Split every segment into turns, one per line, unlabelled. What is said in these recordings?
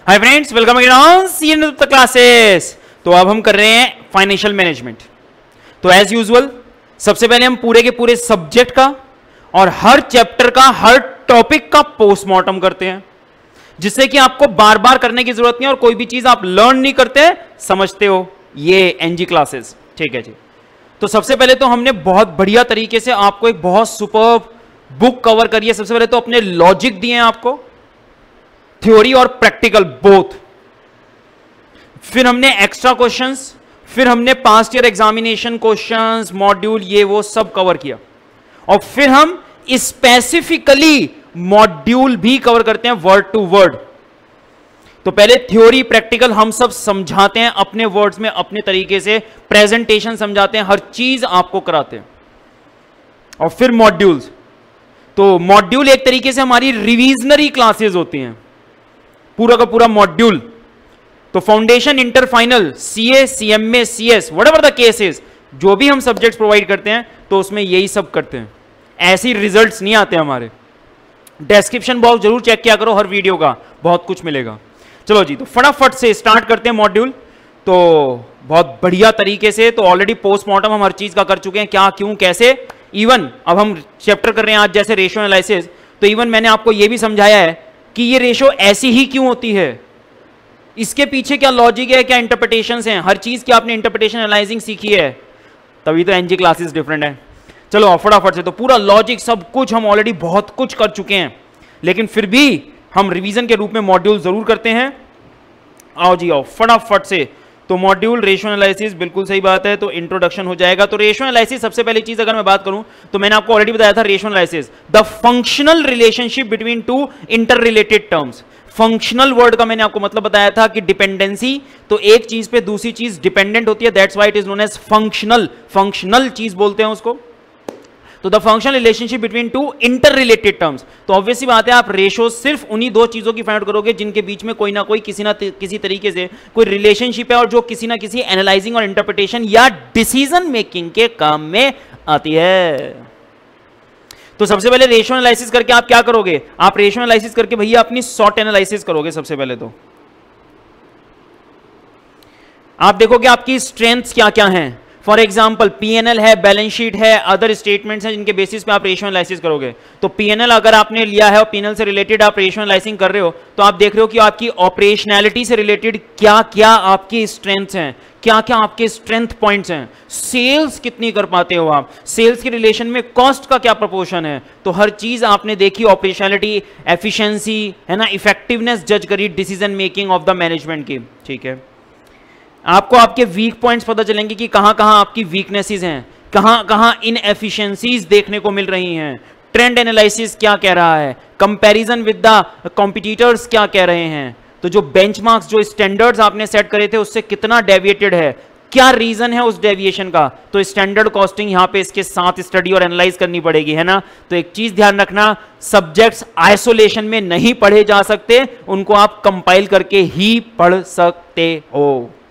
Hi friends, welcome again on CN classes. तो अब हम कर रहे हैं फाइनेंशियल मैनेजमेंट। तो एज यूजुअल सबसे पहले हम पूरे के पूरे सब्जेक्ट का और हर चैप्टर का, हर टॉपिक का पोस्टमार्टम करते हैं, जिससे कि आपको बार बार करने की जरूरत नहीं और कोई भी चीज आप लर्न नहीं करते, समझते हो। ये एनजी क्लासेस, ठीक है जी। तो सबसे पहले तो हमने बहुत बढ़िया तरीके से आपको एक बहुत सुपर्ब बुक कवर करी है। सबसे पहले तो अपने लॉजिक दिए हैं आपको, थ्योरी और प्रैक्टिकल बोथ। फिर हमने एक्स्ट्रा क्वेश्चंस, फिर हमने past year examination questions, module, ये वो सब कवर किया। और फिर हम स्पेसिफिकली मॉड्यूल भी कवर करते हैं वर्ड टू वर्ड। तो पहले थ्योरी प्रैक्टिकल हम सब समझाते हैं अपने वर्ड्स में, अपने तरीके से प्रेजेंटेशन समझाते हैं, हर चीज आपको कराते हैं। और फिर मॉड्यूल्स। तो मॉड्यूल एक तरीके से हमारी रिवीजनरी क्लासेस होती हैं, पूरा का पूरा मॉड्यूल। तो foundation, inter, final, CA, CMA, CS, whatever the case is, जो भी हम सब्जेक्ट्स प्रोवाइड करते हैं तो उसमें यही सब करते हैं। ऐसे रिजल्ट्स नहीं आते हमारे। डिस्क्रिप्शन बॉक्स जरूर चेक किया करो हर वीडियो का, बहुत कुछ मिलेगा। चलो जी, तो फटाफट से स्टार्ट करते हैं मॉड्यूल। तो बहुत बढ़िया तरीके से, तो ऑलरेडी पोस्टमार्टम हम हर चीज का कर चुके हैं, क्या, क्यों, कैसे। इवन अब हम चैप्टर कर रहे हैं आज जैसे रेशियो एनालिसिस, तो इवन मैंने आपको यह भी समझाया है कि ये रेशो ऐसी ही क्यों होती है, इसके पीछे क्या लॉजिक है, क्या इंटरप्रिटेशंस हैं, हर चीज की आपने इंटरप्रिटेशन एनालाइजिंग सीखी है, तभी तो एनजी क्लासेस डिफरेंट है। चलो फटाफट से, तो पूरा लॉजिक सब कुछ हम ऑलरेडी बहुत कुछ कर चुके हैं, लेकिन फिर भी हम रिवीजन के रूप में मॉड्यूल जरूर करते हैं। आओ जी आओ फटाफट से। तो मॉड्यूल रेशियो एनालिसिस, बिल्कुल सही बात है। तो इंट्रोडक्शन हो जाएगा। तो रेशियो एनालिसिस, सबसे पहली चीज अगर मैं बात करूं तो मैंने आपको ऑलरेडी बताया था, ratio analysis the functional relationship between two interrelated terms. Functional word का मैंने आपको मतलब बताया था कि डिपेंडेंसी, तो एक चीज पे दूसरी चीज डिपेंडेंट होती है, that's why it is known as functional. Functional चीज बोलते हैं उसको। तो the functional relationship between two interrelated terms. तो ऑब्वियसली बात है, आप रेशो सिर्फ उन्हीं दो चीजों की फाइंड आउट करोगे जिनके बीच में कोई ना कोई किसी तरीके से कोई रिलेशनशिप है और जो किसी ना किसी एनालाइजिंग और इंटरप्रिटेशन या डिसीजन मेकिंग के काम में आती है। तो सबसे पहले रेशियो एनालिसिस करके आप क्या करोगे, आप रेशियो एनालिसिस करके भैया अपनी सॉर्ट एनालिसिस करोगे। सबसे पहले तो आप देखोगे आपकी स्ट्रेंथ्स क्या क्या हैं। फॉर एग्जाम्पल पीएनएल है, बैलेंस शीट है, अदर स्टेटमेंट्स हैं जिनके बेसिस पे आप रेशियो एनालिसिस करोगे। तो पीएनएल अगर आपने लिया है और पीएनएल से रिलेटेड आप रेशियो एनालिसिस कर रहे हो, तो आप देख रहे हो कि आपकी ऑपरेशनैलिटी से रिलेटेड क्या क्या आपकी स्ट्रेंथ्स हैं, क्या क्या आपके स्ट्रेंथ पॉइंट्स हैं। सेल्स कितनी कर पाते हो आप, सेल्स के रिलेशन में कॉस्ट का क्या प्रोपोर्शन है। तो हर चीज आपने देखी, ऑपरेशनैलिटी, एफिशिएंसी है ना, इफेक्टिवनेस जज करी decision making of the management की। ठीक है, आपको आपके वीक पॉइंट्स पता चलेंगे कि कहां कहां आपकी वीकनेसेस हैं, कहां कहां इनएफिशिएंसीज देखने को मिल रही हैं। ट्रेंड एनालिसिस क्या कह रहा है, कंपैरिजन विद द कॉम्पिटिटर्स क्या कह रहे हैं। तो जो बेंचमार्क्स, जो स्टैंडर्ड्स आपने सेट करे थे उससे कितना डेविएटेड है, क्या रीजन है उस डेविएशन का। तो स्टैंडर्ड कॉस्टिंग यहां पे इसके साथ स्टडी और एनालाइज करनी पड़ेगी, है ना। तो एक चीज ध्यान रखना, सब्जेक्ट्स आइसोलेशन में नहीं पढ़े जा सकते, उनको आप कंपाइल करके ही पढ़ सकते हो।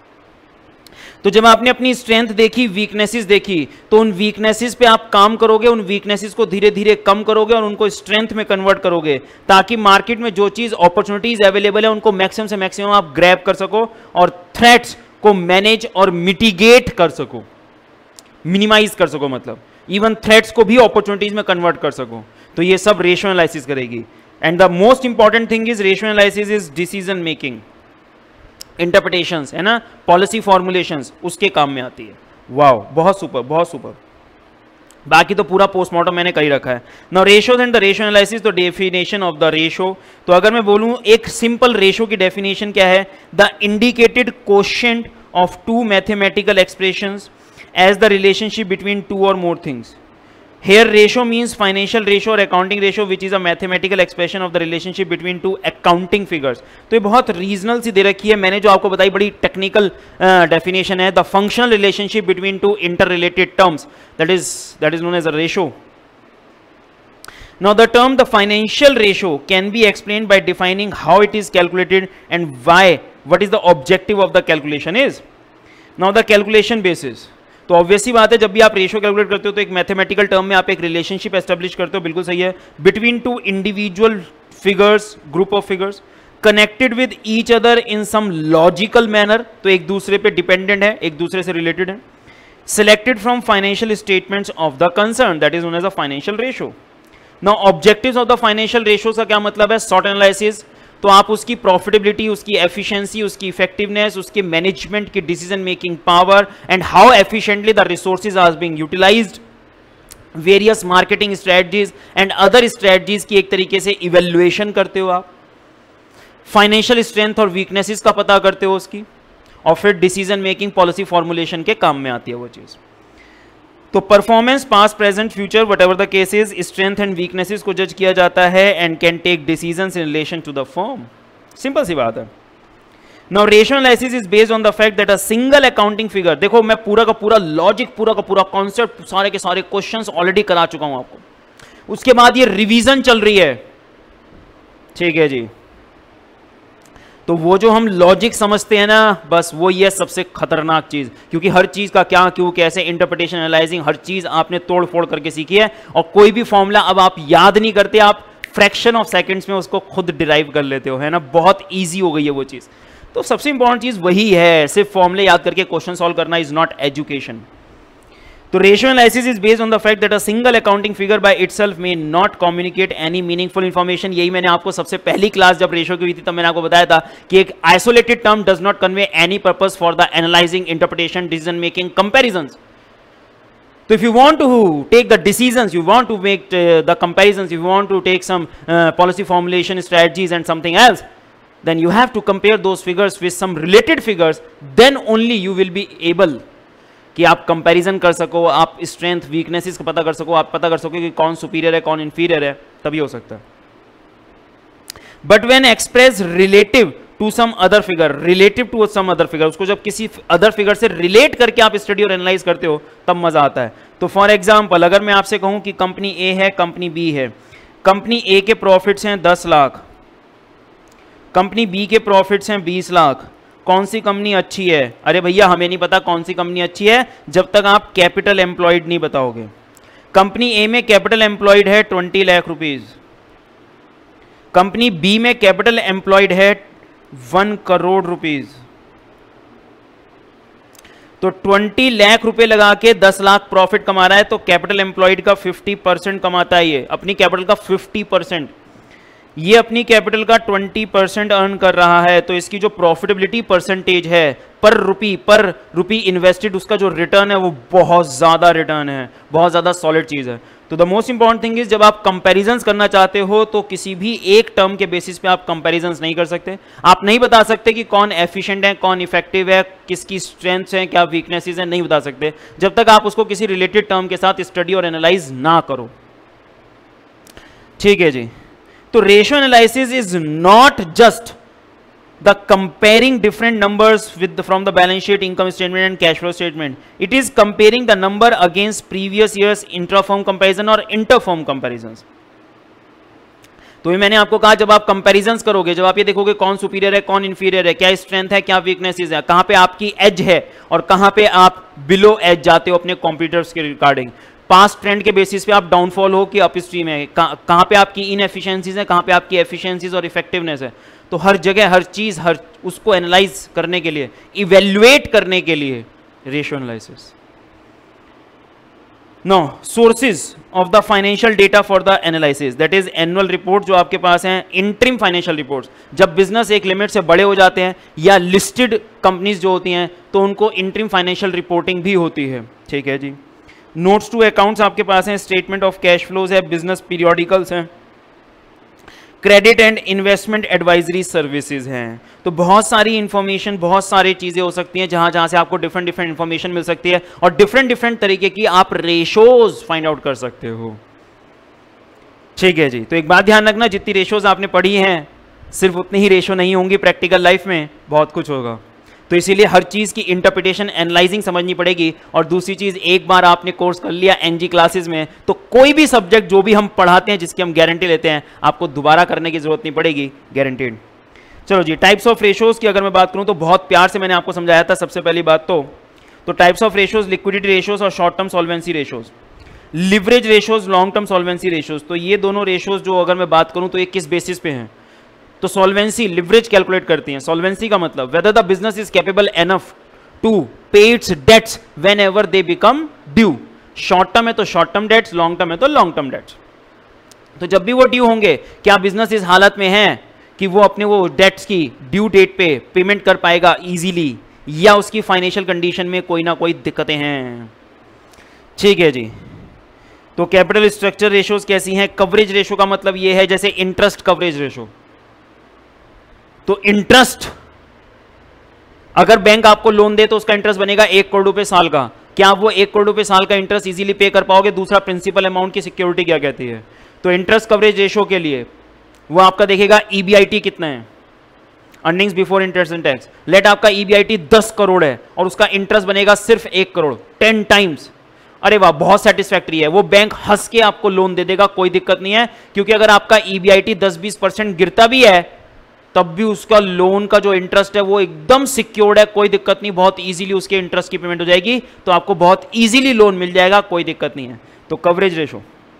तो जब आपने अपनी स्ट्रेंथ देखी, वीकनेसेस देखी, तो उन वीकनेसेस पे आप काम करोगे, उन वीकनेसेस को धीरे धीरे कम करोगे और उनको स्ट्रेंथ में कन्वर्ट करोगे, ताकि मार्केट में जो चीज अपॉर्चुनिटीज अवेलेबल है उनको मैक्सिमम से मैक्सिमम आप ग्रैब कर सको और थ्रेट्स को मैनेज और मिटिगेट कर सको, मिनिमाइज कर सको, मतलब इवन थ्रेट्स को भी अपॉर्चुनिटीज में कन्वर्ट कर सको। तो ये सब रेशियो एनालिसिस करेगी। And the most important thing is ratio analysis is decision making, interpretations, है ना, पॉलिसी फॉर्मुलेशंस, उसके काम में आती है। वाओ, बहुत सुपर, बहुत सुपर। बाकी तो पूरा पोस्टमार्टम मैंने कर ही रखा है। Now ratios and the ratio analysis, तो डेफिनेशन ऑफ द रेशियो। तो अगर मैं बोलूं एक सिंपल रेशियो की डेफिनेशन क्या है, the indicated quotient of two mathematical expressions as the relationship between two और more things. Here ratio means financial ratio or accounting ratio which is a mathematical expression of the relationship between two accounting figures। तो ये बहुत regional सी दे रखी है, मैंने जो आपको बताई बड़ी टेक्निकल डेफिनेशन है। The functional relationship between two interrelated terms, that is known as a ratio। Now the term the financial ratio can be explained by defining how it is calculated and what is the objective of the calculation is। Now the calculation basis, तो obviously बात है, जब भी आप ratio calculate करते हो तो एक मैथमेटिकल टर्म में आप एक रिलेशनशिप एस्टेब्लिश करते हो, बिल्कुल सही है, between two individual figures, group of figures. Connected with each other in some logical manner, तो एक दूसरे पे डिपेंडेंट है, एक दूसरे से रिलेटेड है. Selected from financial statements of the concern, that is known as a financial ratio. Now objectives of the financial ratios का क्या मतलब है? SWOT analysis. तो आप उसकी प्रॉफिटेबिलिटी, उसकी एफिशिएंसी, उसकी इफेक्टिवनेस, उसके मैनेजमेंट की decision making power and how efficiently the resources are being utilised, various marketing strategies and other strategies की एक तरीके से इवेल्युएशन करते हो आप. फाइनेंशियल स्ट्रेंथ और वीकनेसेस का पता करते हो उसकी, और फिर डिसीजन मेकिंग पॉलिसी फॉर्मुलेशन के काम में आती है वो चीज. तो performance past present future whatever the cases, strength and weaknesses को जज किया जाता है and can take decisions in relation to the firm. Simple सी बात है. Now ratio analysis is based on the fact that a single accounting figure, देखो मैं पूरा का पूरा लॉजिक, पूरा का पूरा कॉन्सेप्ट, सारे के सारे क्वेश्चंस ऑलरेडी करा चुका हूं आपको. उसके बाद ये रिवीजन चल रही है, ठीक है जी. तो वो जो हम लॉजिक समझते हैं ना, बस वो ये सबसे खतरनाक चीज, क्योंकि हर चीज का क्या, क्यों, कैसे, इंटरप्रिटेशन, एनालाइजिंग, हर चीज आपने तोड़ फोड़ करके सीखी है. और कोई भी फॉर्मूला अब आप याद नहीं करते, आप फ्रैक्शन ऑफ सेकंड्स में उसको खुद डिराइव कर लेते हो, है ना. बहुत ईजी हो गई है वो चीज. तो सबसे इंपॉर्टेंट चीज वही है, सिर्फ फॉर्मूले याद करके क्वेश्चन सॉल्व करना इज नॉट एजुकेशन. तो ratio analysis is based on the fact that a single accounting figure by itself may not communicate any meaningful information. यही मैंने आपको सबसे पहली क्लास जब रेशियो की हुई थी तब मैंने आपको बताया था कि एक isolated term does not convey any purpose for the analysing, interpretation, decision making, comparisons. So if you want to take the decisions, you want to make the comparisons, if you want to take some policy formulation strategies and something else, then you have to compare those figures with some related figures, then only you will be able कि आप comparison कर सको, आप strength weaknesses का पता कर सको, आप पता कर सको कि कौन सुपीरियर है कौन इंफीरियर है, तभी हो सकता है. But when express relative to some other figure, relative to some other figure, उसको जब किसी अदर फिगर से रिलेट करके आप स्टडी और एनालाइज करते हो तब मजा आता है. तो फॉर एग्जांपल अगर मैं आपसे कहूं कि कंपनी ए है, कंपनी बी है, कंपनी ए के प्रॉफिट्स हैं 10 लाख, कंपनी बी के प्रॉफिट्स हैं 20 लाख, कौन सी कंपनी अच्छी है? अरे भैया हमें नहीं पता कौन सी कंपनी अच्छी है जब तक आप कैपिटल एम्प्लॉयड नहीं बताओगे. कंपनी ए में कैपिटल एम्प्लॉयड है 20 लाख रुपीज, कंपनी बी में कैपिटल एम्प्लॉयड है 1 करोड़ रुपीज. तो 20 लाख रुपए लगा के 10 लाख प्रॉफिट कमा रहा है, तो कैपिटल एम्प्लॉयड का 50% कमाता है. ये अपनी कैपिटल का 50%, ये अपनी कैपिटल का 20% अर्न कर रहा है. तो इसकी जो प्रॉफिटेबिलिटी परसेंटेज है पर रुपी इन्वेस्टेड, उसका जो रिटर्न है वो बहुत ज्यादा रिटर्न है, बहुत ज्यादा सॉलिड चीज है. तो the most important thing is जब आप कंपैरिजंस करना चाहते हो तो किसी भी एक टर्म के बेसिस पे आप कंपैरिजंस नहीं कर सकते. आप नहीं बता सकते कि कौन एफिशिएंट है, कौन इफेक्टिव है, किसकी स्ट्रेंथ्स हैं, क्या वीकनेसेस हैं, नहीं बता सकते जब तक आप उसको किसी रिलेटेड टर्म के साथ स्टडी और एनालाइज ना करो. ठीक है जी. तो ratio analysis is not just the comparing different numbers with from the balance sheet, income statement and cash flow statement. It is comparing the number against previous years intrafirm comparison और interfirm comparisons. तो ये मैंने आपको कहा जब आप comparisons करोगे, जब आप ये देखोगे कौन सुपीरियर है कौन इंफीरियर है, क्या स्ट्रेंथ है क्या वीकनेसेस है, कहां पे आपकी एज है और कहां पे आप बिलो एज जाते हो अपने कॉम्पिटिटर्स के रिगार्डिंग. पास्ट ट्रेंड के बेसिस पे आप डाउनफॉल हो कि अप स्ट्रीम है, कहां पे आपकी इनएफिशिएंसीज है, कहां पे आपकी एफिशिएंसीज और इफेक्टिवनेस है. तो हर जगह हर चीज, हर उसको एनालाइज करने के लिए, इवेल्युएट करने के लिए ratio analysis. No sources of the financial data for the analysis, that is annual report जो आपके पास हैं, इंटरिम फाइनेंशियल रिपोर्ट्स. जब बिजनेस एक लिमिट से बड़े हो जाते हैं या लिस्टेड कंपनीज जो होती हैं तो उनको इंटरिम फाइनेंशियल रिपोर्टिंग भी होती है. ठीक है जी. नोट्स टू अकाउंट्स आपके पास हैं, स्टेटमेंट ऑफ कैश फ्लोज है, बिजनेस पीरियोडिकल्स हैं, credit and investment advisory services हैं. तो बहुत सारी इंफॉर्मेशन, बहुत सारी चीजें हो सकती हैं जहां से आपको डिफरेंट इंफॉर्मेशन मिल सकती है और डिफरेंट तरीके की आप रेशोज फाइंड आउट कर सकते हो. ठीक है जी. तो एक बात ध्यान रखना, जितनी रेशोज आपने पढ़ी हैं सिर्फ उतनी ही रेशो नहीं होंगी, प्रैक्टिकल लाइफ में बहुत कुछ होगा. तो इसीलिए हर चीज की इंटरप्रिटेशन, एनालाइजिंग समझनी पड़ेगी. और दूसरी चीज, एक बार आपने कोर्स कर लिया एनजी क्लासेस में तो कोई भी सब्जेक्ट जो भी हम पढ़ाते हैं जिसकी हम गारंटी लेते हैं आपको दोबारा करने की जरूरत नहीं पड़ेगी, गारंटीड. चलो जी. टाइप्स ऑफ रेशोज की अगर मैं बात करूं तो बहुत प्यार से मैंने आपको समझाया था. सबसे पहली बात तो types of ratios, liquidity ratios और short term solvency ratios, leverage ratios, long term solvency ratios. तो ये दोनों रेशोज जो अगर मैं बात करूं तो ये किस बेसिस पे हैं? तो सॉल्वेंसी लिवरेज कैलकुलेट करती हैं। सॉल्वेंसी का मतलब whether the business is capable enough to pay its debts whenever they become due. Short term है तो short term debts, long term है तो लॉन्ग टर्म डेट्स। तो जब भी वो ड्यू होंगे, क्या बिजनेस इस हालत में है कि वो अपने वो डेट्स की ड्यू डेट पे पेमेंट कर पाएगा इजीली, या उसकी फाइनेंशियल कंडीशन में कोई ना कोई दिक्कतें हैं। ठीक है जी। तो कैपिटल स्ट्रक्चर रेशियोज कैसी हैं? कवरेज रेशियो का मतलब ये है जैसे इंटरेस्ट कवरेज रेशियो। तो इंटरेस्ट, अगर बैंक आपको लोन दे तो उसका इंटरेस्ट बनेगा 1 करोड़ रुपए साल का। क्या आप वो 1 करोड़ रुपए साल का इंटरेस्ट इजीली पे कर पाओगे? दूसरा, प्रिंसिपल अमाउंट की सिक्योरिटी क्या कहती है? तो इंटरेस्ट कवरेज रेशियो के लिए वो आपका देखेगा EBIT कितना है, earnings before interest and tax. Let आपका EBIT 10 करोड़ है और उसका इंटरेस्ट बनेगा सिर्फ 1 करोड़, 10 टाइम्स। अरे वाह, बहुत सेटिस्फैक्ट्री है। वो बैंक हंस के आपको लोन दे देगा, कोई दिक्कत नहीं है, क्योंकि अगर आपका EBIT 10-20% गिरता भी है तब भी उसका लोन का जो इंटरेस्ट है वो एकदम सिक्योर्ड है, कोई दिक्कत नहीं, बहुत इजीली उसके इंटरेस्ट की पेमेंट हो जाएगी, तो आपको बहुत इजीली लोन मिल जाएगा, कोई दिक्कत नहीं है। तो कवरेज रेशो,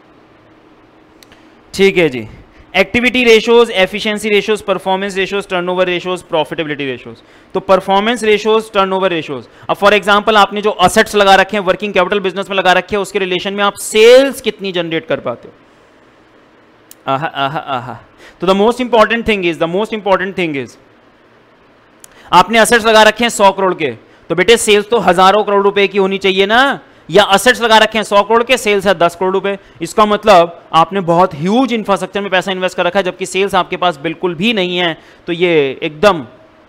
ठीक है जी। Activity ratios, efficiency ratios, performance ratios, turnover ratios, profitability ratios. तो परफॉर्मेंस रेशोज, टर्नओवर रेशोज, अब फॉर एग्जांपल आपने जो असेट्स लगा रखे हैं, वर्किंग कैपिटल बिजनेस में लगा रखे हैं, उसके रिलेशन में आप सेल्स कितनी जनरेट कर पाते हो। आहा आहा आहा। तो the most important thing is आपने असेट्स लगा रखे हैं 100 करोड़ के, तो बेटे सेल्स तो हजारों करोड़ रुपए की होनी चाहिए ना। या असेट्स लगा रखे हैं 100 करोड़ के, सेल्स है 10 करोड़ रुपए, इसका मतलब आपने बहुत ह्यूज इंफ्रास्ट्रक्चर में पैसा इन्वेस्ट कर रखा है, जबकि सेल्स आपके पास बिल्कुल भी नहीं है। तो ये एकदम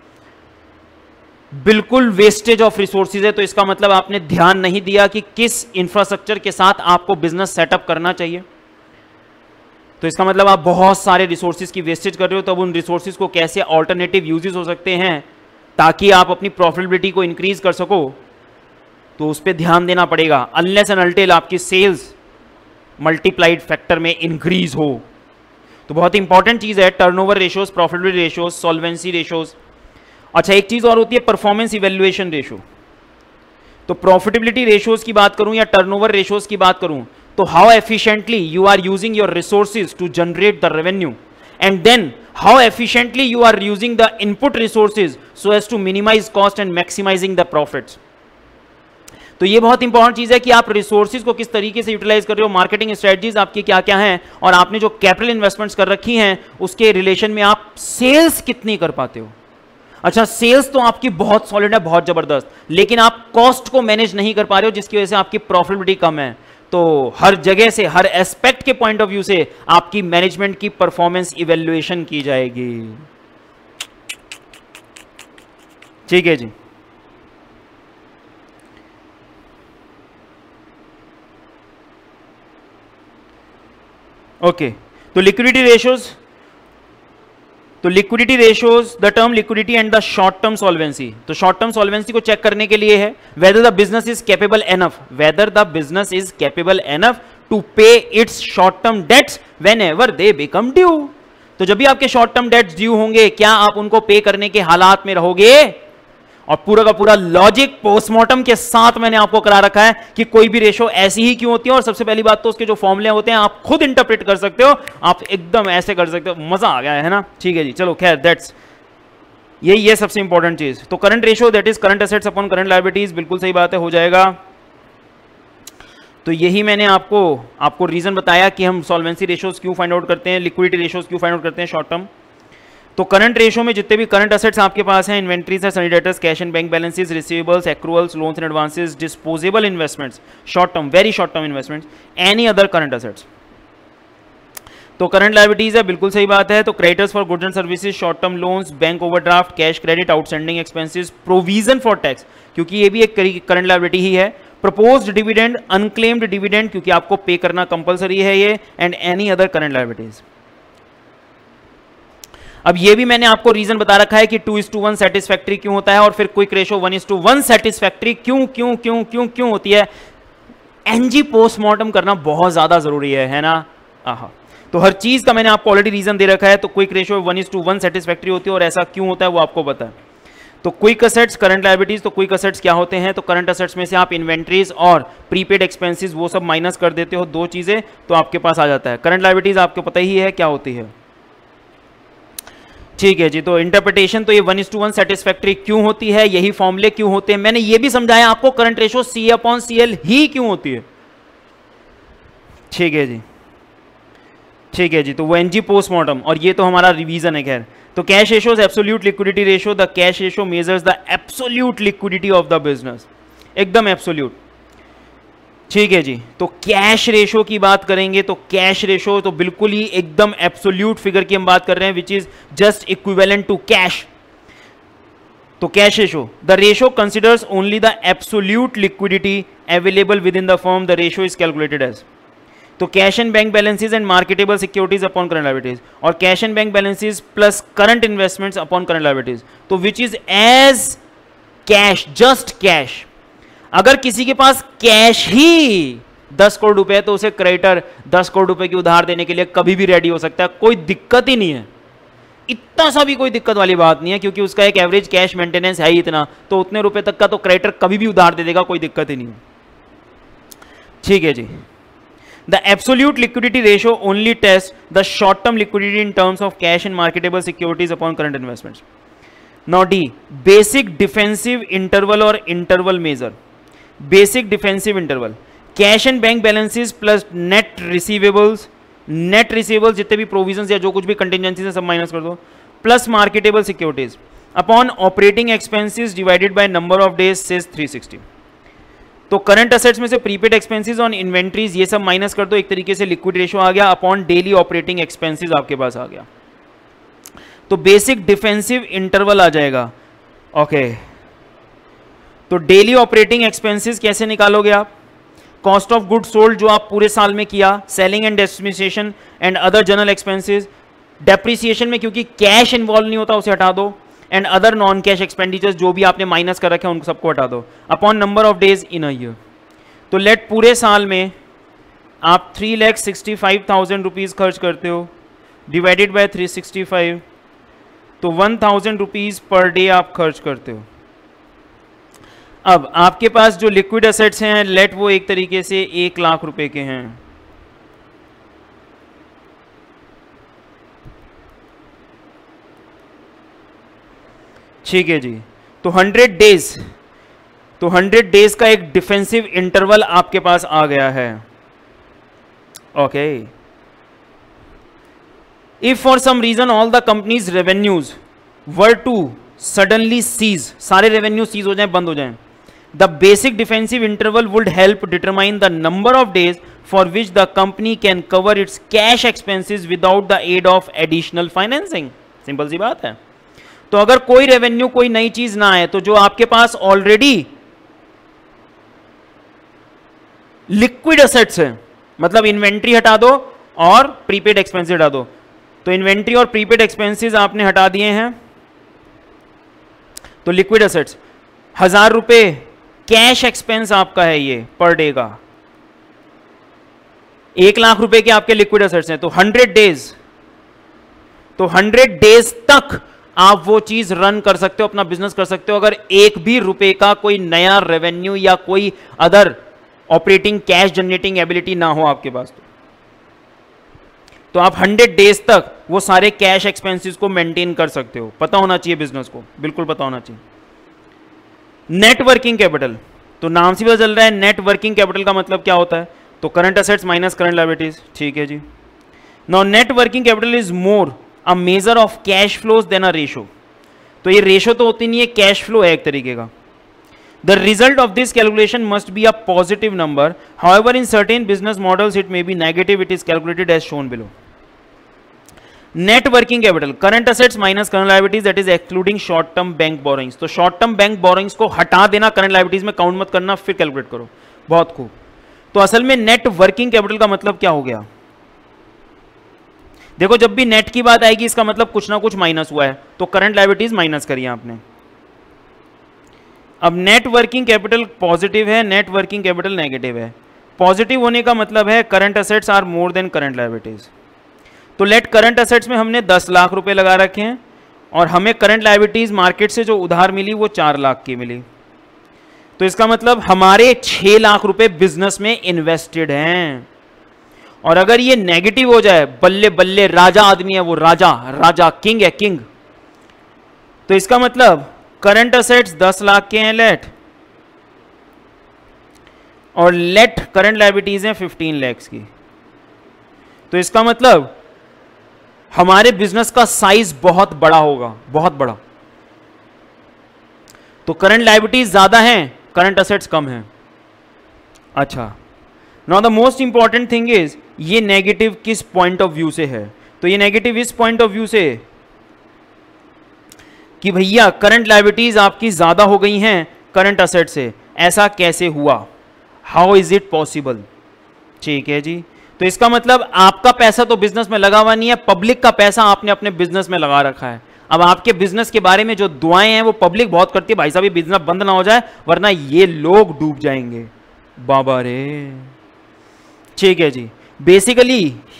बिल्कुल वेस्टेज ऑफ रिसोर्सेज है। तो इसका मतलब आपने ध्यान नहीं दिया कि किस इंफ्रास्ट्रक्चर के साथ आपको बिजनेस सेटअप करना चाहिए। तो इसका मतलब आप बहुत सारे रिसोर्सेज की वेस्टेज कर रहे हो। तब उन रिसोर्सेज को कैसे ऑल्टरनेटिव यूजेस हो सकते हैं ताकि आप अपनी प्रॉफिटेबिलिटी को इंक्रीज कर सको, तो उस पर ध्यान देना पड़ेगा। अनलेस एंड अनटिल आपकी सेल्स मल्टीप्लाइड फैक्टर में इंक्रीज हो। तो बहुत इंपॉर्टेंट चीज है turnover ratios, profitability ratios, solvency ratios. अच्छा, एक चीज और होती है परफॉर्मेंस इवैल्यूएशन रेशियो। तो प्रॉफिटेबिलिटी रेशियोज की बात करूं या टर्नओवर रेशियोज की बात करूं, तो how efficiently you are using your resources to generate the revenue, and then how efficiently you are using the input resources so as to minimise cost and maximising the profits. तो ये बहुत important चीज है कि आप resources को किस तरीके से यूटिलाइज कर रहे हो, मार्केटिंग स्ट्रेटजीज आपकी क्या क्या हैं, और आपने जो कैपिटल इन्वेस्टमेंट्स कर रखी हैं उसके रिलेशन में आप सेल्स कितनी कर पाते हो। अच्छा, सेल्स तो आपकी बहुत सॉलिड है, बहुत जबरदस्त, लेकिन आप कॉस्ट को मैनेज नहीं कर पा रहे हो, जिसकी वजह से आपकी प्रॉफिटेबिलिटी कम है। तो हर जगह से, हर एस्पेक्ट के पॉइंट ऑफ व्यू से आपकी मैनेजमेंट की परफॉर्मेंस इवैल्यूएशन की जाएगी। ठीक है जी। ओके, तो liquidity ratios, the term liquidity and the short term solvency. तो शॉर्ट टर्म सॉल्वेंसी को चेक करने के लिए है whether the business is capable enough to pay its short term debts whenever they become due. तो जब भी आपके शॉर्ट टर्म डेट्स ड्यू होंगे, क्या आप उनको पे करने के हालात में रहोगे? और पूरा का पूरा लॉजिक पोस्टमार्टम के साथ मैंने आपको करा रखा है कि कोई भी रेशो ऐसी ही क्यों होती है। और सबसे पहली बात तो उसके जो फॉर्मूले होते हैं आप खुद इंटरप्रेट कर सकते हो, आप एकदम ऐसे कर सकते हो। मजा आ गया है ना? ठीक है जी, चलो खैर, दैट्स ये सबसे इंपॉर्टेंट चीज। तो current ratio that is current assets upon current liabilities, बिल्कुल सही बात है, हो जाएगा। तो यही मैंने आपको रीजन बताया कि हम सॉल्वेंसी रेशोज क्यों फाइंड आउट करते हैं, लिक्विडिटी रेशोज क्यों फाइंड आउट करते हैं शॉर्ट टर्म। तो करंट रेशो में जितने भी करंट एसेट्स आपके पास हैं, इन्वेंट्रीज है, sundry debtors, cash and bank balances, receivables, accruals, loans and advances, disposable investments, short term, very short term investments, any other current assets. तो करंट लायबिलिटीज है, बिल्कुल सही बात है। तो creditors for goods and services, short term loans, bank overdraft, cash credit, outstanding expenses, provision for tax, क्योंकि ये भी एक करंट लायबिलिटी ही है। प्रपोज्ड डिविडेंड, अनक्लेम्ड डिविडेंड, क्योंकि आपको पे करना कंपलसरी है ये, and any other current liabilities. अब ये भी मैंने आपको रीजन बता रखा है कि 2:1 सेटिस्फैक्ट्री क्यों होता है, और फिर क्विक रेशो 1:1 सेटिस्फैक्ट्री क्यों होती है। एनजी पोस्टमार्टम करना बहुत ज्यादा जरूरी है ना? आहा, तो हर चीज का मैंने आपको ऑलरेडी रीजन दे रखा है। तो क्विक रेशो 1:1 सेटिस्फैक्ट्री होती है, और ऐसा क्यों होता है वो आपको पता है। तो क्विक असेट्स, करंट लायबिलिटीज। तो क्विक असेट्स क्या होते हैं? तो करंट असेट्स में से आप इन्वेंट्रीज और प्रीपेड एक्सपेंसेस वो सब माइनस कर देते हो, दो चीजें, तो आपके पास आ जाता है। करंट लायबिलिटीज आपको पता ही है क्या होती है। ठीक है जी। तो इंटरप्रिटेशन तो ये 1:1 सेटिस्फैक्ट्री क्यों होती है, यही फॉर्मूले क्यों होते हैं, मैंने ये भी समझाया आपको करंट रेशो C/CL ही क्यों होती है। ठीक है जी, ठीक है जी। तो वो एनजी पोस्टमार्टम, और ये तो हमारा रिवीजन है। खैर, तो cash ratio is absolute liquidity ratio. The cash ratio measures the absolute liquidity of the business, एकदम एब्सोल्यूट। ठीक है जी। तो कैश रेशो की बात करेंगे तो कैश रेशो तो बिल्कुल ही एकदम एब्सोल्यूट फिगर की हम बात कर रहे हैं, which is just equivalent to cash. तो cash ratio, the ratio considers only the absolute liquidity available within the firm. The ratio is calculated as, तो cash and bank balances and marketable securities upon current liabilities, और cash and bank balances plus current investments upon current liabilities, तो which is as cash, just cash. अगर किसी के पास cash ही 10 करोड़ रुपए है तो उसे क्रेडिटर 10 करोड़ रुपए की उधार देने के लिए कभी भी रेडी हो सकता है, कोई दिक्कत ही नहीं है। इतना सा भी कोई दिक्कत वाली बात नहीं है, क्योंकि उसका एक एवरेज कैश मेंटेनेंस है ही इतना, तो उतने रुपए तक का तो क्रेडिटर कभी भी उधार दे देगा, कोई दिक्कत ही नहीं है। ठीक है जी। The absolute liquidity ratio only tests the short-term liquidity in terms of cash and marketable securities upon current investments. Now D, basic defensive interval or interval measure. Basic defensive interval, cash and bank balances plus net receivables, net receivables जितने भी provisions या जो कुछ भी contingencies है सब minus कर दो, plus marketable securities upon operating expenses divided by number of days says 360. तो करंट असेट्स में से प्रीपेड एक्सपेंसेस ऑन इन्वेंट्रीज ये सब माइनस कर दो, एक तरीके से लिक्विड रेशो आ गया अपॉन डेली ऑपरेटिंग एक्सपेंसेस आपके पास आ गया। तो बेसिक डिफेंसिव इंटरवल आ जाएगा। ओके, तो डेली ऑपरेटिंग एक्सपेंसेस कैसे निकालोगे आप? कॉस्ट ऑफ गुड सोल्ड जो आप पूरे साल में किया, selling and depreciation and other general expenses, depreciation में क्योंकि कैश इन्वॉल्व नहीं होता उसे हटा दो, and other non cash expenditures जो भी आपने माइनस कर रखे हैं उनको सबको हटा दो, upon number of days in a year. तो लेट पूरे साल में आप 3,65,000 रुपीज़ खर्च करते हो, डिवाइडेड बाय 365, तो 1,000 रुपीज़ पर डे आप खर्च करते हो। अब आपके पास जो लिक्विड एसेट्स हैं लेट वो एक तरीके से 1 लाख रुपए के हैं। ठीक है जी। तो 100 डेज, तो 100 डेज का एक डिफेंसिव इंटरवल आपके पास आ गया है। Okay, if for some reason all the companies revenues were to suddenly cease, सारे रेवेन्यू सीज हो जाएं, बंद हो जाएं, the basic defensive interval would help determine the number of days for which the company can cover its cash expenses without the aid of additional financing. Simple सी बात है। तो अगर कोई रेवेन्यू, कोई नई चीज ना आए, तो जो आपके पास ऑलरेडी लिक्विड एसेट्स है, मतलब इन्वेंट्री हटा दो और प्रीपेड एक्सपेंसेस हटा दो, तो इन्वेंट्री और प्रीपेड एक्सपेंसेस आपने हटा दिए हैं, तो लिक्विड एसेट्स 1,000 रुपए कैश एक्सपेंस आपका है ये पर डे का, 1 लाख रुपए के आपके लिक्विड एसेट्स हैं, तो 100 डेज, तो 100 डेज तक आप वो चीज रन कर सकते हो, अपना बिजनेस कर सकते हो, अगर एक भी रुपए का कोई नया रेवेन्यू या कोई other operating cash generating ability ना हो आपके पास। तो आप 100 डेज तक वो सारे कैश एक्सपेंसेस को मेंटेन कर सकते हो। पता होना चाहिए बिजनेस को, बिल्कुल पता होना चाहिए। नेट वर्किंग कैपिटल, तो नाम से पता चल रहा है नेट वर्किंग कैपिटल का मतलब क्या होता है, तो current assets minus current liabilities. ठीक है जी। Now net working capital is more a measure of cash flows than a ratio. तो ये रेशो तो होती नहीं है, कैश फ्लो है एक तरीके का। The result of this calculation must be a positive number, however in certain business models it may be negative, it is calculated as shown below. Net working capital, current assets minus current liabilities, that is excluding short term bank borrowings. तो short term bank borrowings को हटा देना, current liabilities में count मत करना, फिर calculate करो। बहुत खूब। तो असल में नेट वर्किंग कैपिटल का मतलब क्या हो गया? देखो, जब भी नेट की बात आएगी इसका मतलब कुछ ना कुछ माइनस हुआ है, तो करंट लायबिलिटीज माइनस करिए आपने। अब नेट वर्किंग कैपिटल पॉजिटिव है, नेट वर्किंग कैपिटल नेगेटिव है। पॉजिटिव होने का मतलब है current assets are more than current liabilities. तो लेट करंट एसेट्स में हमने 10 लाख रुपए लगा रखे हैं और हमें करंट लायबिलिटीज मार्केट से जो उधार मिली वो 4 लाख की मिली। तो इसका मतलब हमारे 6 लाख रुपए बिजनेस में इन्वेस्टेड हैं। और अगर ये नेगेटिव हो जाए, बल्ले बल्ले, राजा आदमी है वो, राजा, राजा किंग है, किंग, तो इसका मतलब करंट असेट्स 10 लाख के हैं लेट, और लेट करंट लायबिलिटीज हैं 15 लाख की। तो इसका मतलब हमारे बिजनेस का साइज बहुत बड़ा होगा, बहुत बड़ा। तो करंट लायबिलिटीज ज्यादा हैं, करंट असेट्स कम हैं। अच्छा, now the most important thing is ये नेगेटिव किस पॉइंट ऑफ व्यू से है? तो ये नेगेटिव इस पॉइंट ऑफ व्यू से कि भैया करंट लायबिलिटीज आपकी ज्यादा हो गई हैं करंट असेट से। ऐसा कैसे हुआ? How is it possible? ठीक है जी। तो इसका मतलब आपका पैसा तो बिजनेस में लगा हुआ नहीं है, पब्लिक का पैसा आपने अपने बिजनेस में लगा रखा है। अब आपके बिजनेस के बारे में जो दुआएं हैं वो पब्लिक बहुत करती है, भाई साहब ये बिजनेस बंद ना हो जाए वरना ये लोग डूब जाएंगे। बाबा रे, ठीक है जी। बेसिकली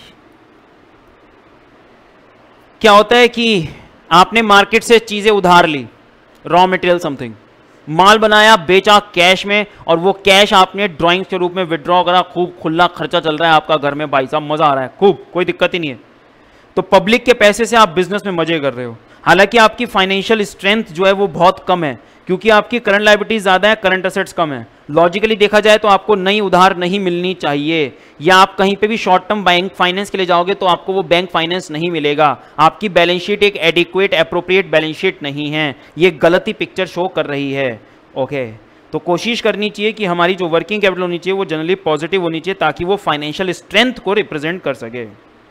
क्या होता है कि आपने मार्केट से चीजें उधार ली, रॉ मटेरियल समथिंग, माल बनाया, बेचा कैश में, और वो कैश आपने ड्राइंग्स के रूप में विड्रॉ करा, खूब खुला खर्चा चल रहा है आपका घर में, भाई साहब मजा आ रहा है खूब, कोई दिक्कत ही नहीं है। तो पब्लिक के पैसे से आप बिजनेस में मजे कर रहे हो, हालांकि आपकी फाइनेंशियल स्ट्रेंथ जो है वो बहुत कम है, क्योंकि आपकी करंट लायबिलिटीज ज्यादा है, करंट असेट्स कम है। लॉजिकली देखा जाए तो आपको नई उधार नहीं मिलनी चाहिए, या आप कहीं पे भी शॉर्ट टर्म बैंक फाइनेंस के लिए जाओगे तो आपको वो बैंक फाइनेंस नहीं मिलेगा। आपकी बैलेंस शीट एक एडिक्वेट एप्रोप्रिएट बैलेंस शीट नहीं है, ये गलत ही पिक्चर शो कर रही है। ओके, तो कोशिश करनी चाहिए कि हमारी जो वर्किंग कैपिटल होनी चाहिए वो जनरली पॉजिटिव होनी चाहिए, ताकि वो फाइनेंशियल स्ट्रेंथ को रिप्रेजेंट कर सके।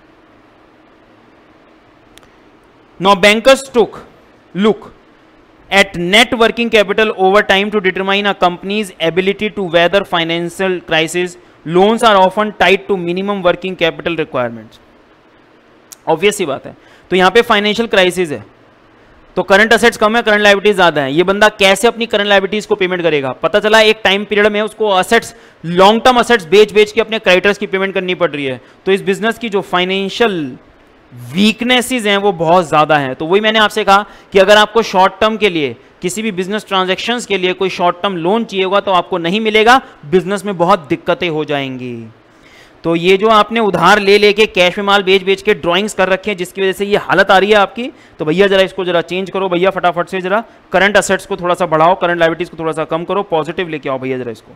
Now bankers took look at net working capital over time to determine a company's ability to weather financial crisis. Loans are often tied to minimum working capital requirements. Obvious सी बात है। तो यहाँ पे financial crisis है, तो current assets कम है, current liabilities ज्यादा है। ये बंदा कैसे अपनी करंट लायबिलिटीज को पेमेंट करेगा? पता चला एक टाइम पीरियड में उसको असेट्स, लॉन्ग टर्म असेट्स बेच के अपने क्रेडिटर्स की पेमेंट करनी पड़ रही है। तो इस बिजनेस की जो फाइनेंशियल वीकनेसेस हैं वो बहुत ज्यादा हैं। तो वही मैंने आपसे कहा कि अगर आपको शॉर्ट टर्म के लिए किसी भी बिजनेस ट्रांजैक्शंस के लिए कोई शॉर्ट टर्म लोन चाहिए होगा तो आपको नहीं मिलेगा, बिजनेस में बहुत दिक्कतें हो जाएंगी। तो ये जो आपने उधार ले लेके कैश में माल बेच के ड्राइंग्स कर रखे हैं जिसकी वजह से ये हालत आ रही है आपकी, तो भैया जरा इसको जरा चेंज करो भैया, फटाफट से जरा करंट असेट्स को थोड़ा सा बढ़ाओ, करंट लायबिलिटीज को थोड़ा सा कम करो, पॉजिटिव लेके आओ भैया जरा इसको।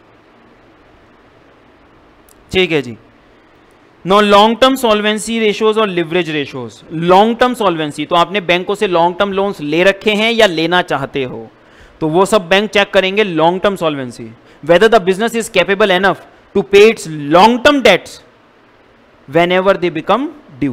ठीक है जी। No long term solvency ratios और leverage ratios. Long term solvency, तो आपने बैंकों से लॉन्ग टर्म लोन्स ले रखे हैं या लेना चाहते हो, तो वो सब बैंक चेक करेंगे long term solvency, whether the business is capable enough to pay its long term debts whenever they become due.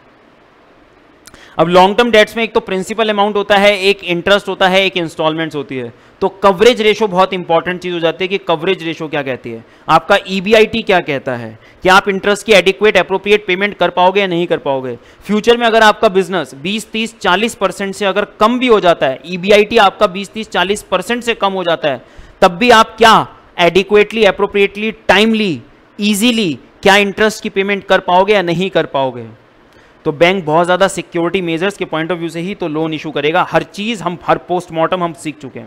अब लॉन्ग टर्म डेट्स में एक तो प्रिंसिपल अमाउंट होता है, एक इंटरेस्ट होता है, एक इंस्टॉलमेंट्स होती है। तो कवरेज रेशो बहुत इंपॉर्टेंट चीज हो जाती है कि कवरेज रेशो क्या कहती है, आपका EBIT क्या कहता है, कि आप इंटरेस्ट की एडिक्वेट एप्रोप्रिएट पेमेंट कर पाओगे या नहीं कर पाओगे। फ्यूचर में अगर आपका बिजनेस 20-30-40% से अगर कम भी हो जाता है, EBIT आपका 20-30-40% से कम हो जाता है, तब भी आप क्या एडिक्वेटली एप्रोप्रिएटली टाइमली इजीली क्या इंटरेस्ट की पेमेंट कर पाओगे या नहीं कर पाओगे। तो बैंक बहुत ज्यादा सिक्योरिटी मेजर्स के पॉइंट ऑफ व्यू से ही तो लोन इशू करेगा। हर चीज हम, हर पोस्टमार्टम हम सीख चुके हैं।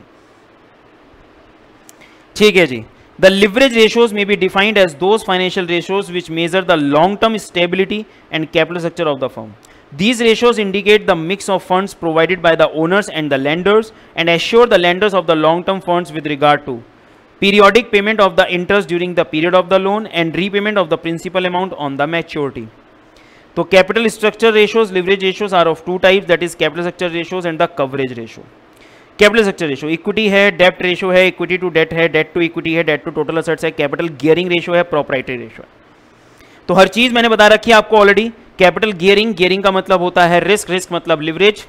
ठीक है जी। द लिवरेज रेशियोज में be defined as those financial ratios which measure the long term stability and capital structure of the firm. These ratios indicate the mix of funds provided by the owners and the lenders and assure the lenders of the long-term funds with regard to periodic payment of the interest during the period of the loan and repayment of the principal amount on the maturity. तो capital structure ratios, leverage ratios are of two types, that is capital structure ratios and the coverage ratio. Capital structure ratio equity है, डेब्ट ratio है, equity to debt है, debt to equity है, debt to total assets है, capital gearing ratio है, proprietary ratio है। तो हर चीज मैंने बता रखी है आपको ऑलरेडी। कैपिटल गियरिंग, गियरिंग का मतलब होता है रिस्क, रिस्क मतलब लिवरेज।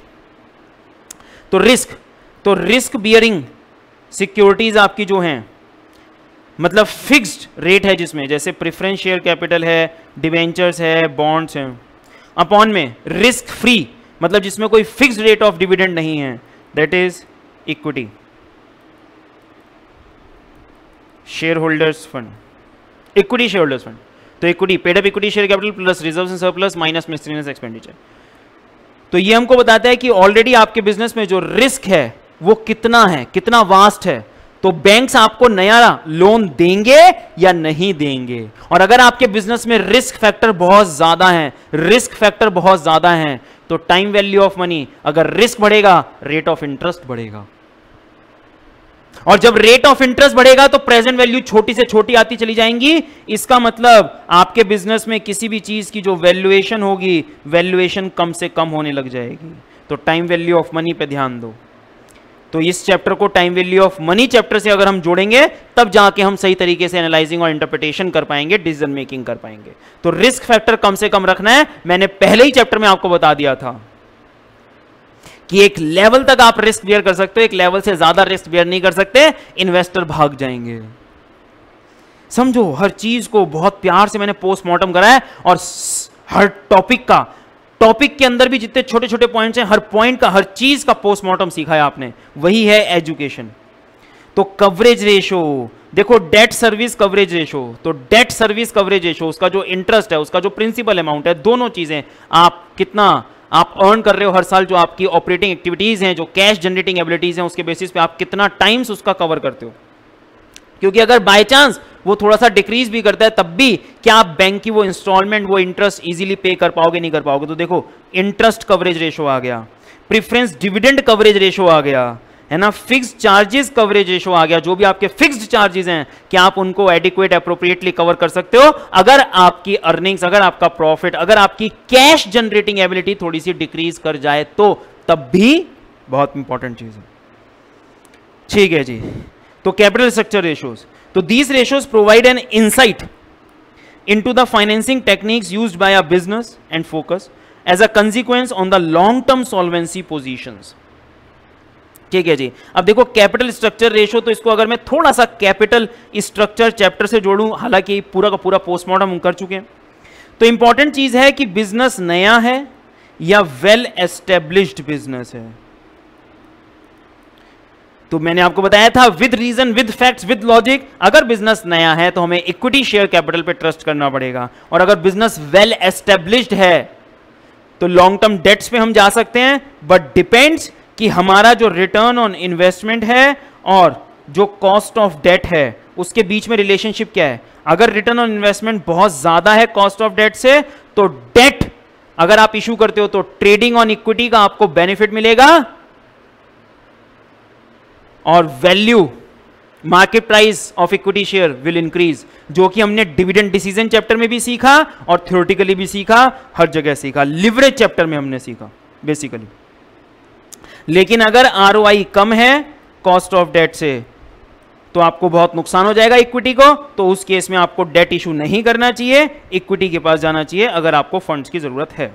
तो रिस्क बियरिंग सिक्योरिटीज आपकी जो हैं मतलब फिक्स्ड रेट है जिसमें, जैसे प्रेफरेंस शेयर कैपिटल है, डिवेंचर्स है, बॉन्ड्स हैं। अपॉन में रिस्क फ्री मतलब जिसमें कोई फिक्स्ड रेट ऑफ डिविडेंड नहीं है, that is equity. Share holders fund, equity share holders fund. तो equity, paid up equity share capital plus reserves and surplus minus miscellaneous expenditure. तो ये हमको बताता है कि ऑलरेडी आपके बिजनेस में जो रिस्क है वो कितना है, कितना वास्ट है। तो बैंक्स आपको नया लोन देंगे या नहीं देंगे। और अगर आपके बिजनेस में रिस्क फैक्टर बहुत ज्यादा है, रिस्क फैक्टर बहुत ज्यादा है, तो टाइम वैल्यू ऑफ मनी, अगर रिस्क बढ़ेगा रेट ऑफ इंटरेस्ट बढ़ेगा, और जब रेट ऑफ इंटरेस्ट बढ़ेगा तो प्रेजेंट वैल्यू छोटी से छोटी आती चली जाएंगी। इसका मतलब आपके बिजनेस में किसी भी चीज की जो वैल्यूएशन होगी, वैल्यूएशन कम से कम होने लग जाएगी। तो टाइम वैल्यू ऑफ मनी पे ध्यान दो। तो इस चैप्टर को time value of money chapter से अगर हम जोड़ेंगे तब जाके हम सही तरीके से एनालाइजिंग और इंटरप्रिटेशन कर पाएंगे, डिसीजन मेकिंग कर पाएंगे। तो रिस्क फैक्टर कम से कम रखना है। मैंने पहले ही चैप्टर में आपको बता दिया था कि एक लेवल तक आप रिस्क बियर कर सकते हो, एक लेवल से ज्यादा रिस्क बियर नहीं कर सकते, इन्वेस्टर भाग जाएंगे। समझो, हर चीज को बहुत प्यार से मैंने पोस्टमार्टम करा है, और हर टॉपिक के अंदर भी जितने छोटे छोटे पॉइंट्स हैं, हर पॉइंट का, हर चीज का पोस्टमार्टम सीखा है आपने। वही है एजुकेशन। तो कवरेज रेशो देखो, डेट सर्विस कवरेज रेशो, तो डेट सर्विस कवरेज रेशो, उसका जो इंटरेस्ट है, उसका जो प्रिंसिपल अमाउंट है, दोनों चीजें आप कितना आप अर्न कर रहे हो हर साल, जो आपकी ऑपरेटिंग एक्टिविटीज हैं, जो कैश जनरेटिंग एबिलिटीज हैं, उसके बेसिस पे आप कितना टाइम्स उसका कवर करते हो। क्योंकि अगर बाय चांस वो थोड़ा सा डिक्रीज भी करता है, तब भी क्या आप बैंक की वो इंस्टॉलमेंट, वो इंटरेस्ट इजीली पे कर पाओगे? नहीं कर पाओगे। तो देखो, इंटरेस्ट कवरेज रेशो आ गया, प्रेफरेंस डिविडेंड कवरेज रेशो आ गया, है ना, फिक्स्ड चार्जेस कवरेज रेशो आ गया। जो भी आपके फिक्स्ड चार्जेस हैं, क्या आप उनको एडिक्वेट अप्रोप्रिएटली कवर कर सकते हो? अगर आपकी अर्निंग्स, अगर आपका प्रॉफिट, अगर आपकी कैश जनरेटिंग एबिलिटी थोड़ी सी डिक्रीज कर जाए तो तब भी बहुत इंपॉर्टेंट चीज है। ठीक है जी। तो कैपिटल स्ट्रक्चर रेशियोज, तो these ratios provide an insight into the financing techniques used by a business and focus as a consequence on the long term solvency positions। ठीक है जी। अब देखो, कैपिटल स्ट्रक्चर रेशो, तो इसको अगर मैं थोड़ा सा कैपिटल स्ट्रक्चर चैप्टर से जोड़ूं, हालांकि पूरा का पूरा पोस्टमार्टम हम कर चुके हैं, तो इंपॉर्टेंट चीज है कि बिजनेस नया है या वेल एस्टेब्लिश्ड बिजनेस है। तो मैंने आपको बताया था, with reason, with facts, with logic. अगर बिजनेस नया है तो हमें इक्विटी शेयर कैपिटल पे ट्रस्ट करना पड़ेगा, और अगर बिजनेस वेल एस्टेब्लिश्ड है तो लॉन्ग टर्म डेट्स पे हम जा सकते हैं, बट डिपेंड्स कि हमारा जो रिटर्न ऑन इन्वेस्टमेंट है और जो कॉस्ट ऑफ डेट है उसके बीच में रिलेशनशिप क्या है। अगर रिटर्न ऑन इन्वेस्टमेंट बहुत ज्यादा है कॉस्ट ऑफ डेट से, तो डेट अगर आप इशू करते हो तो ट्रेडिंग ऑन इक्विटी का आपको बेनिफिट मिलेगा, और value, market price of equity share will increase, जो कि हमने डिविडेंड डिसीजन चैप्टर में भी सीखा और थ्योरेटिकली भी सीखा, हर जगह सीखा, लिवरेज चैप्टर में हमने सीखा बेसिकली। लेकिन अगर आरओआई कम है कॉस्ट ऑफ डेट से तो आपको बहुत नुकसान हो जाएगा इक्विटी को, तो उस केस में आपको डेट इशू नहीं करना चाहिए, इक्विटी के पास जाना चाहिए अगर आपको फंड्स की जरूरत है।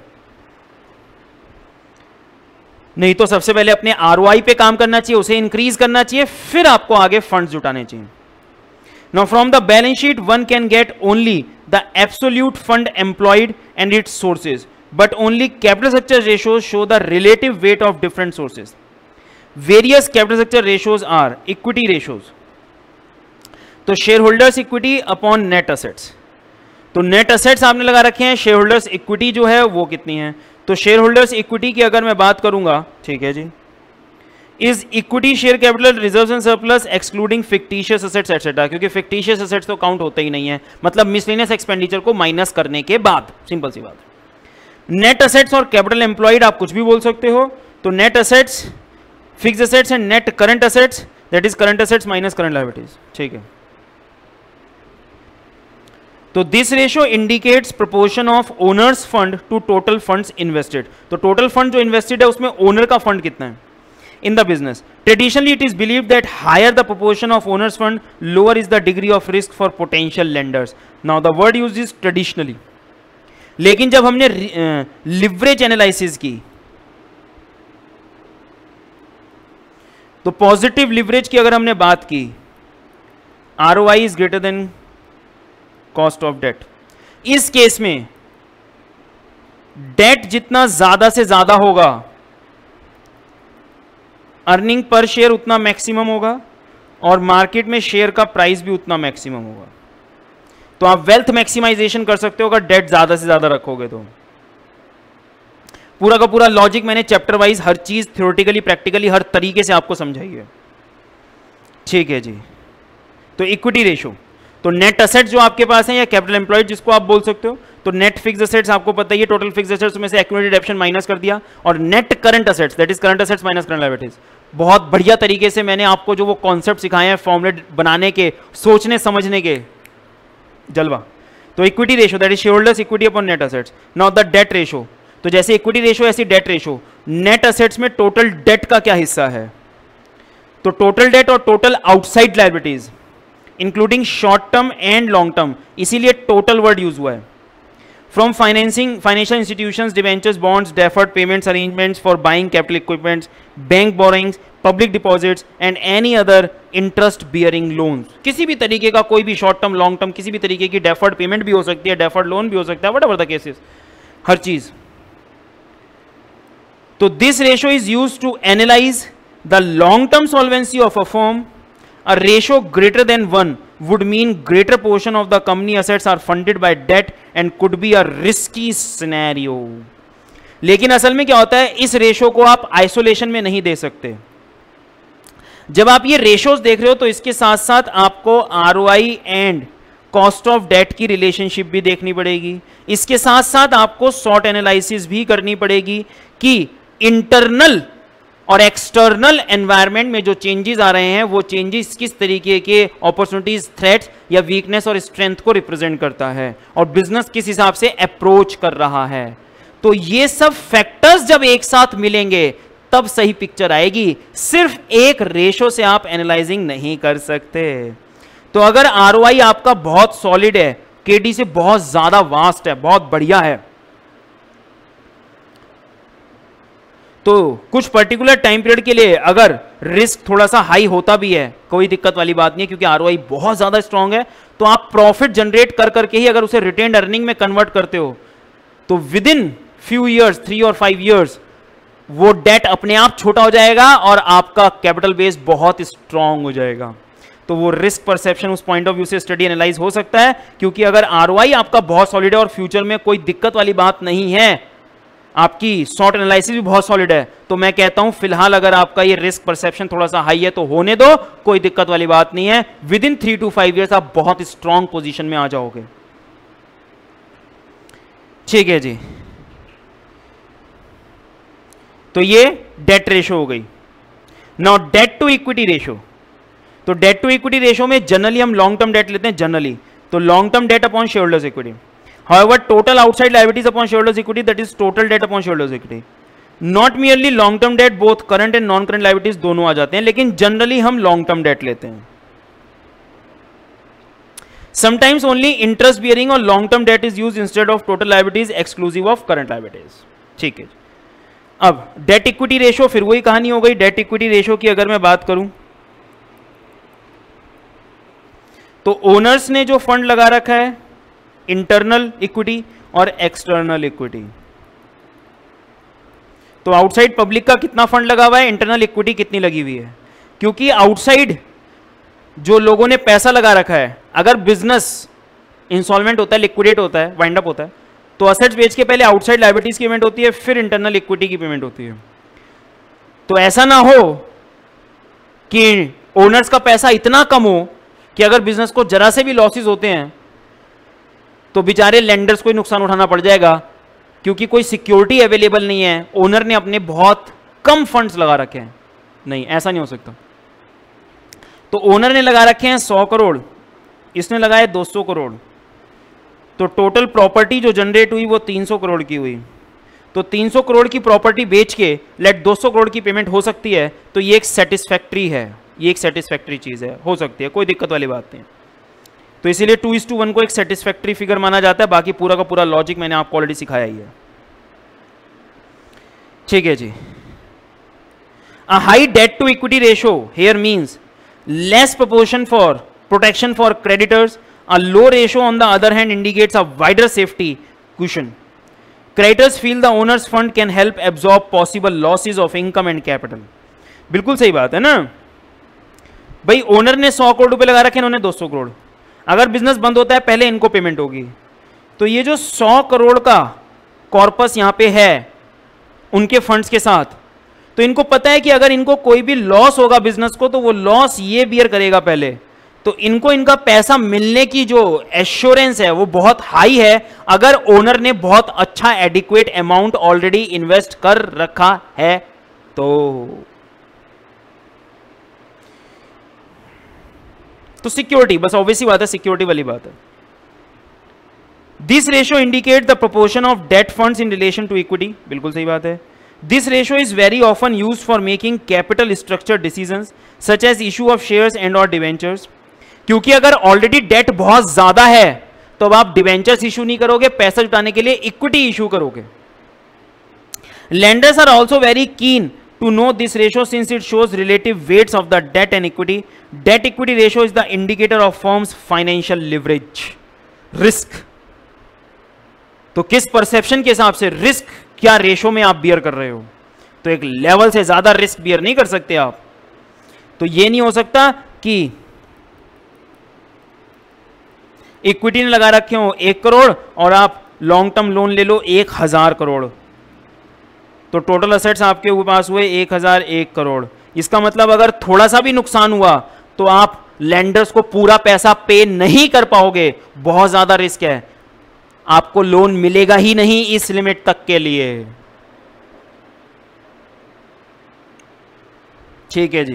नहीं तो सबसे पहले अपने आरओआई पे काम करना चाहिए, उसे इंक्रीज करना चाहिए, फिर आपको आगे फंड्स जुटाने चाहिए। Now from the balance sheet one can get only the absolute fund employed and its sources, but only capital structure ratios show the relative weight of different sources. Various capital structure ratios are equity ratios, तो shareholders equity upon net assets, तो net assets आपने लगा रखे हैं, shareholders equity जो है वो कितनी है, तो shareholders equity की अगर मैं बात करूंगा, ठीक है जी, is equity share capital reserves and surplus excluding fictitious assets etc, क्योंकि fictitious assets तो काउंट होते ही नहीं है, मतलब miscellaneous expenditure को माइनस करने के बाद, सिंपल सी बात। नेट असेट्स और कैपिटल एम्प्लॉयड आप कुछ भी बोल सकते हो, तो net assets, fixed assets and net current assets, that is current assets minus current liabilities. ठीक है, तो this ratio indicates proportion of owners fund to total funds invested, तो टोटल फंड जो इन्वेस्टेड है उसमें ओनर का फंड कितना है in the business. Traditionally it is believed that higher the proportion of owners fund lower is the degree of risk for potential lenders. Now the word used is traditionally, लेकिन जब हमने leverage analysis की तो positive leverage की अगर हमने बात की, ROI is greater than cost of debt. इस केस में डेट जितना ज्यादा से ज्यादा होगा, अर्निंग पर शेयर उतना मैक्सिमम होगा, और मार्केट में शेयर का प्राइस भी उतना मैक्सिमम होगा। तो आप वेल्थ मैक्सिमाइजेशन कर सकते हो अगर डेट ज्यादा से ज्यादा रखोगे तो। पूरा का पूरा लॉजिक मैंने चैप्टर वाइज हर चीज थ्योरेटिकली प्रैक्टिकली हर तरीके से आपको समझाई है। ठीक है जी, तो इक्विटी रेशो, तो नेट असेट जो आपके पास है या कैपिटल एम्प्लॉयड जिसको आप बोल सकते हो, तो नेट फिक्स्ड एसेट्स आपको पता ही है, टोटल फिक्स्ड एसेट्स में से एक्यूमुलेटेड डेप्शन माइनस कर दिया, और net current assets that is current assets minus current liabilities. बहुत बढ़िया तरीके से मैंने आपको जो वो कॉन्सेप्ट सिखाए हैं फॉर्मुलेट बनाने के, सोचने समझने के, जलवा। तो equity ratio that is shareholders equity upon net assets. Now the debt ratio, तो जैसे इक्विटी रेशो ऐसी डेट रेशो। नेट एसेट्स में टोटल डेट का क्या हिस्सा है, तो टोटल डेट और total outside liabilities including short term and long term, इसीलिए टोटल वर्ड यूज हुआ है। From financing financial institutions, debentures, bonds, deferred payments arrangements for buying capital equipments, bank borrowings, public deposits and any other interest bearing loans. किसी भी तरीके का कोई भी short term long term किसी भी तरीके की डेफर्ड पेमेंट भी हो सकती है, डेफर्ड लोन भी हो सकता है, व्हाटएवर द केसेस, हर चीज। तो this ratio is used to analyse the long term solvency of a firm. A ratio greater than 1 would mean greater portion of the company assets are funded by debt and could be a risky scenario. लेकिन असल में क्या होता है, इस ratio को आप isolation में नहीं दे सकते। जब आप ये रेशोज देख रहे हो तो इसके साथ साथ आपको ROI and cost of debt की रिलेशनशिप भी देखनी पड़ेगी। इसके साथ साथ आपको सॉर्ट एनालिसिस भी करनी पड़ेगी कि इंटरनल और एक्सटर्नल एनवायरनमेंट में जो चेंजेस आ रहे हैं वो चेंजेस किस तरीके के अपॉर्चुनिटीज, थ्रेट्स या वीकनेस और स्ट्रेंथ को रिप्रेजेंट करता है और बिजनेस किस हिसाब से अप्रोच कर रहा है। तो ये सब फैक्टर्स जब एक साथ मिलेंगे तब सही पिक्चर आएगी। सिर्फ एक रेशो से आप एनालाइजिंग नहीं कर सकते। तो अगर ROI आपका बहुत सॉलिड है, KD से बहुत ज्यादा वास्ट है, बहुत बढ़िया है, तो कुछ पर्टिकुलर टाइम पीरियड के लिए अगर रिस्क थोड़ा सा हाई होता भी है, कोई दिक्कत वाली बात नहीं है, क्योंकि ROI बहुत ज्यादा स्ट्रांग है, तो आप प्रॉफिट जनरेट कर करके ही अगर उसे रिटेन्ड अर्निंग में कन्वर्ट करते हो तो विद इन फ्यू ईयर्स, 3 और 5 ईयर्स, वो डेट अपने आप छोटा हो जाएगा और आपका कैपिटल बेस बहुत स्ट्रांग हो जाएगा। तो वो रिस्क परसेप्शन उस पॉइंट ऑफ व्यू से स्टडी एनालाइज हो सकता है, क्योंकि अगर ROI आपका बहुत सॉलिड है और फ्यूचर में कोई दिक्कत वाली बात नहीं है, आपकी सॉर्ट एनालिसिस भी बहुत सॉलिड है, तो मैं कहता हूं फिलहाल अगर आपका ये रिस्क परसेप्शन थोड़ा सा हाई है तो होने दो, कोई दिक्कत वाली बात नहीं है। विद इन 3 to 5 ईयर्स आप बहुत स्ट्रांग पोजीशन में आ जाओगे। ठीक है जी, तो ये डेट रेशो हो गई। Now debt to equity ratio, तो डेट टू इक्विटी रेशो में जनरली हम लॉन्ग टर्म डेट लेते हैं जनरली, तो long term debt upon shareholders equity. However, total outside liabilities upon shareholders equity, that is total debt upon shareholders equity. Not merely long term debt, both current and non current liabilities दोनों आ जाते हैं, लेकिन generally हम long term debt लेते हैं। Sometimes only interest bearing और long term debt is used instead of total liabilities exclusive of current liabilities. ठीक है। अब डेट इक्विटी रेशो, फिर वही कहानी हो गई। डेट इक्विटी रेशो की अगर मैं बात करूं तो ओनर्स ने जो फंड लगा रखा है, इंटरनल इक्विटी और एक्सटर्नल इक्विटी, तो आउटसाइड पब्लिक का कितना फंड लगा हुआ है, इंटरनल इक्विटी कितनी लगी हुई है। क्योंकि आउटसाइड जो लोगों ने पैसा लगा रखा है, अगर बिजनेस इंसॉल्वेंट होता है, लिक्विडेट होता है, वाइंड अप होता है, तो असेट्स बेच के पहले आउटसाइड लायबिलिटीज की पेमेंट होती है, फिर इंटरनल इक्विटी की पेमेंट होती है। तो ऐसा ना हो कि ओनर्स का पैसा इतना कम हो कि अगर बिजनेस को जरा से भी लॉसेस होते हैं तो बेचारे लेंडर्स को ही नुकसान उठाना पड़ जाएगा, क्योंकि कोई सिक्योरिटी अवेलेबल नहीं है, ओनर ने अपने बहुत कम फंड्स लगा रखे हैं। नहीं, ऐसा नहीं हो सकता। तो ओनर ने लगा रखे हैं 100 करोड़, इसने लगाए 200 करोड़, तो टोटल प्रॉपर्टी जो जनरेट हुई वो 300 करोड़ की हुई। तो 300 करोड़ की प्रॉपर्टी बेच के लेट 200 करोड़ की पेमेंट हो सकती है, तो ये एक सेटिस्फैक्ट्री है, ये एक सेटिस्फैक्ट्री चीज है, हो सकती है, कोई दिक्कत वाली बात नहीं। तो इसीलिए 2:1 को एक सेटिस्फैक्ट्री फिगर माना जाता है। बाकी पूरा का पूरा लॉजिक मैंने आपको ऑलरेडी सिखाया ही है। ठीक है जी। A high debt to equity ratio here means less proportion for protection for creditors. A low ratio on the other hand indicates a wider safety cushion. Creditors feel the owners fund can help absorb possible losses of income and capital. बिल्कुल सही बात है ना भाई, owner ने 100 करोड़ रुपए लगा रखे, इन्होंने 200 करोड़। अगर बिजनेस बंद होता है पहले इनको पेमेंट होगी, तो ये जो 100 करोड़ का कॉर्पस यहां पे है उनके फंड्स के साथ, तो इनको पता है कि अगर इनको कोई भी लॉस होगा बिजनेस को, तो वो लॉस ये बियर करेगा पहले, तो इनको इनका पैसा मिलने की जो एश्योरेंस है वो बहुत हाई है अगर ओनर ने बहुत अच्छा एडिक्वेट अमाउंट ऑलरेडी इन्वेस्ट कर रखा है तो सिक्योरिटी, बस ऑब्वियसली बात है, सिक्योरिटी वाली बात है। This ratio indicate the proportion of debt funds in relation to equity, बिल्कुल सही बात है। This ratio is very often used for making capital structure decisions such as issue of shares and और डिवेंचर्स। क्योंकि अगर ऑलरेडी डेट बहुत ज्यादा है तो अब आप डिवेंचर्स इशू नहीं करोगे, पैसा जुटाने के लिए इक्विटी इशू करोगे। Lenders are also very keen to know this ratio since it shows relative weights of the debt and equity. Debt equity ratio is the indicator of firm's financial leverage risk. तो किस perception के हिसाब से risk क्या ratio में आप beer कर रहे हो, तो एक लेवल से ज्यादा रिस्क बियर नहीं कर सकते आप। तो ये नहीं हो सकता कि इक्विटी ने लगा रखे हो 1 करोड़ और आप लॉन्ग टर्म लोन ले लो 1000 करोड़, तो टोटल असेट्स आपके पास हुए 1001 करोड़। इसका मतलब अगर थोड़ा सा भी नुकसान हुआ तो आप लेंडर्स को पूरा पैसा पे नहीं कर पाओगे, बहुत ज्यादा रिस्क है, आपको लोन मिलेगा ही नहीं इस लिमिट तक के लिए। ठीक है जी,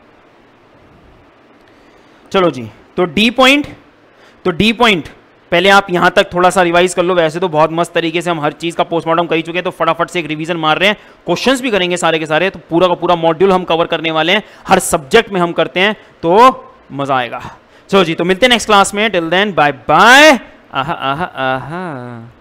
चलो जी। तो डी पॉइंट पहले आप यहां तक थोड़ा सा रिवाइज कर लो। वैसे तो बहुत मस्त तरीके से हम हर चीज का पोस्टमार्टम कर ही चुके हैं, तो फटाफट से एक रिवीजन मार रहे हैं, क्वेश्चंस भी करेंगे सारे के सारे। तो पूरा का पूरा मॉड्यूल हम कवर करने वाले हैं, हर सब्जेक्ट में हम करते हैं, तो मजा आएगा। चलो जी, तो मिलते हैं नेक्स्ट क्लास में। Till then bye bye. आहा आहा आहा।